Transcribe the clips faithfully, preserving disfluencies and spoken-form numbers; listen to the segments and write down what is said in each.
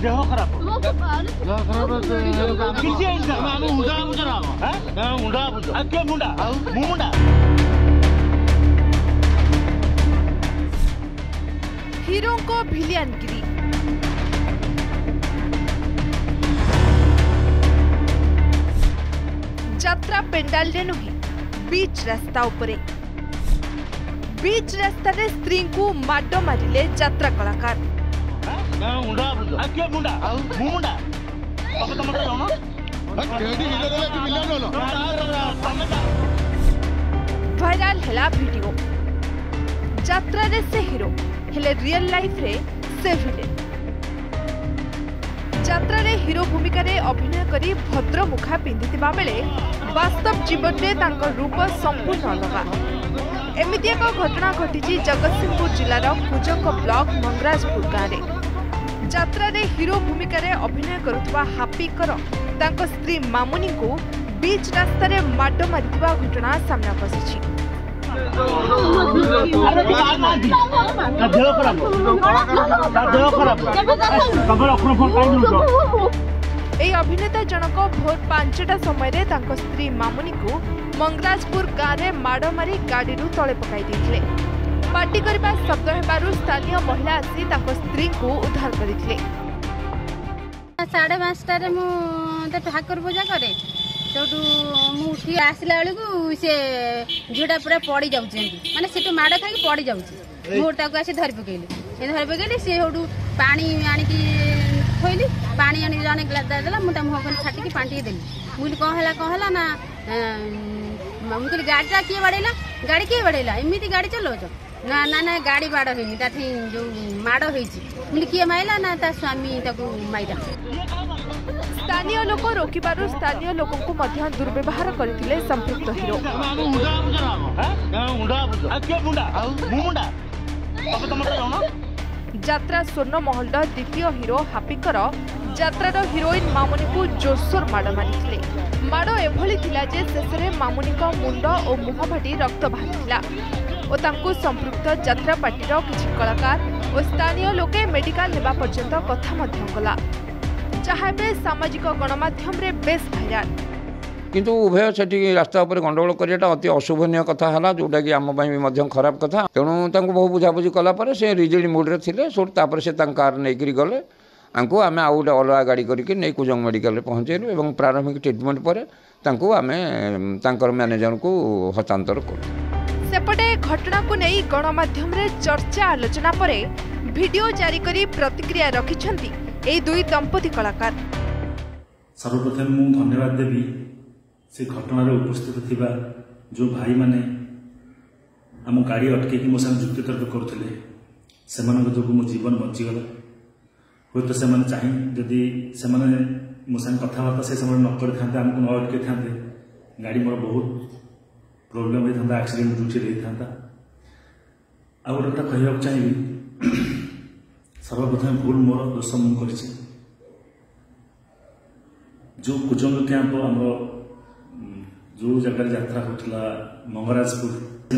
देह खराब किसी मुंडा मुंडा मुंडा मुंडा मुंडा हीरो को भिलियनगिरी यात्रा पेंडाल रे नुहे बीच रास्ता उपरे बीच रास्ता रे स्त्री को माड मारिले यात्रा कलाकार वायरल हैला वीडियो यात्रा रे से हीरो हेले रियल लाइफ रे से विलेन यात्रा रे हीरो भूमिका रे अभिनय करी भद्र मुखा पिंधितिबा बेले वास्तव जीवन में तांकर रूप संपूर्ण अलग एमती एक घटना घटी जगतसिंहपुर जिलार कुजंग ब्लॉक मंगराजपुर गाँव यात्रा रे हीरो भूमिका रे अभिनय करुवा हापीकर तांको स्त्री मामुनी को बीच रास्ता रे माड मारिथिबा घटना सामना पसिछि ए अभिनेता जनक भोर पांचटा समय रे तांको स्त्री मामुनी को मंगराजपुर गाँव में माड़ मारी गाड़ी तले पकाई देथिले पार्टी करबा शब्द हेबारु स्थानीय महिला आसी तांको स्त्री को उद्धार करथिले साढ़े पाँचटा रे मु ठाकुर पूजा करे सेठू मु उठी आसला बेलू से झीटा पूरा पड़ जाऊँ माने से माड़ खाई पड़ जाऊँ मुझे आसी धरी पकईली से धरी पकईली सी सेठू पानी आणिकी थोइली पानी आनी जने ग्लास देला मुझे मुह कर छाटिकी पानी देली मुझे कौन है कौन है ना मुझे गाड़ीटा किए बाड़ेला गाड़ी किए बाड़ेला एमती गाड़ी चलाउछ ना ना ना गाड़ी बाड़ होनी ताठी जो माड़ होइछि मुझे किए माइला ना ता स्वामी ताको माइला स्थानीय लोक रोकबारु स्थानीय लोक को मध्य दुर्व्यवहार करथिले संपृक्त हीरो यात्रा स्वर्ण महल द्वितीय हीरो हापीकर यात्रार हिरोइन मामुनी को जोरसोर माड़ मारिथिले माड़ एभली थिला जे शेषरे मामुनी को मुंड और मुह फाटी रक्त बाहरिथिला और तांको संपृक्त यात्रा पार्टीर किछि कलाकार और स्थानीय लोके मेडिकल नेबा पर्यंत कथा मध्य कला जहाँ सामाजिक गणमाध्यम रे बेस भाइराल किंतु उभय से रास्ता उपर गंडगोल करवाटा अति अशुभनीय कथा है जोटा कि आम खराब कथा तेणु बहुत बुझाबुझी कलापर से रिजिड मुड्रे थे तापर से कार नहीं गले आंको आम आउ गोटे अलग गाड़ी करके नहीं कुजंग मेडिकल पहुँचेलु और प्रारंभिक ट्रिटमेंट पर आम मैनेजर को हस्तांतर करूँ सेपटे घटना को नहीं गणमाध्यम रे चर्चा आलोचना पर वीडियो जारी करी प्रतिक्रिया रखिछंती ए दुई दंपति कलाकार सर्वप्रथम मु धन्यवाद देवी से घटना उपस्थित थिबा जो भाई माने आम गाड़ी अटके मो संग जुक्ति तर्क करुले से जो जीवन बचीगला हूँ तो से चाहे जदि से मो संग कथबार्ता से समय न कर आमको न अटके था गाड़ी मोर बहुत प्रोब्लेम होता एक्सीडेंट ड्यूटी होता आ गोटे कहवाक चाहिए सर्वप्रथम भूल मोर दोष मुझे जो कुजंग कैंप आम जो जगह यात्रा होता मंगराजपुर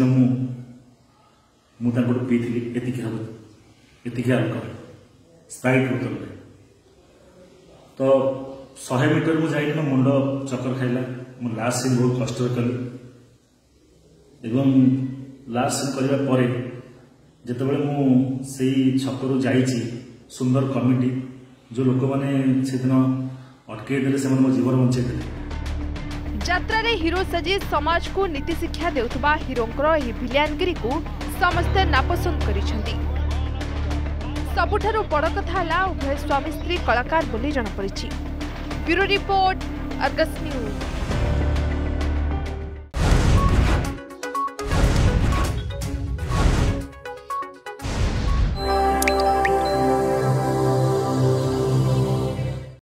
मुझे पी थी एतिकी एतिकी अल्कोहल स्प्राइट बोतल तो सौ मीटर मुझे जाइए मुंड चक्कर खाइला मुझे लास्ट सीन बहुत कष्ट कली एवं लास्ट सीन करने पर जितेबाला मुझे छकरू जाइए सुंदर कमिटी जो लोक मैंने से दिन अटकई देले से मो जीवन बंचे यात्रा रे हीरो सजी समाज को नीति शिक्षा देउथबा हीरोंकर एही भिलियनगिरी को समस्ते नापसंद करिसेंती सबुठारु बड़ कथा हला उभय स्वामी स्त्री कलाकार बोली जणा पड़िछि ब्यूरो रिपोर्ट अर्गस न्यूज।